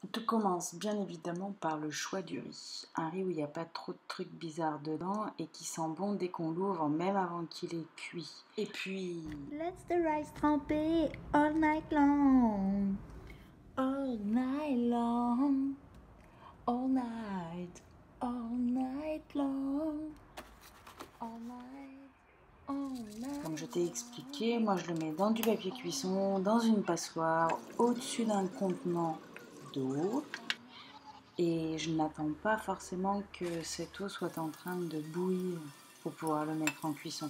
Tout commence bien évidemment par le choix du riz. Un riz où il n'y a pas trop de trucs bizarres dedans et qui sent bon dès qu'on l'ouvre, même avant qu'il ait cuit. Et puis... Let the rice tremper all night long. All night long, all night long, all night, all night. Comme je t'ai expliqué, moi je le mets dans du papier cuisson, dans une passoire, au-dessus d'un contenant d'eau. Et je n'attends pas forcément que cette eau soit en train de bouillir pour pouvoir le mettre en cuisson.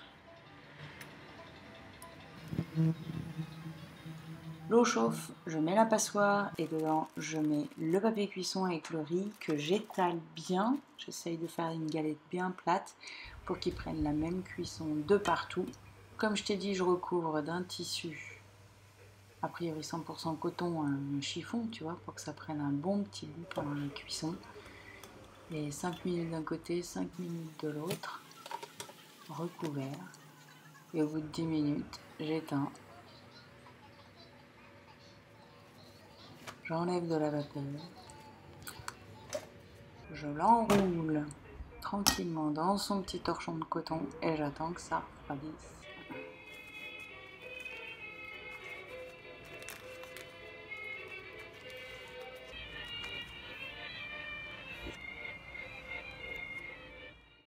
L'eau chauffe, je mets la passoire et dedans je mets le papier cuisson avec le riz que j'étale bien. J'essaye de faire une galette bien plate pour qu'il prenne la même cuisson de partout. Comme je t'ai dit, je recouvre d'un tissu, a priori 100% coton, un chiffon, tu vois, pour que ça prenne un bon petit bout pendant la cuisson. Et 5 minutes d'un côté, 5 minutes de l'autre, recouvert. Et au bout de 10 minutes, j'éteins. J'enlève de la vapeur. Je l'enroule tranquillement dans son petit torchon de coton et j'attends que ça refroidisse.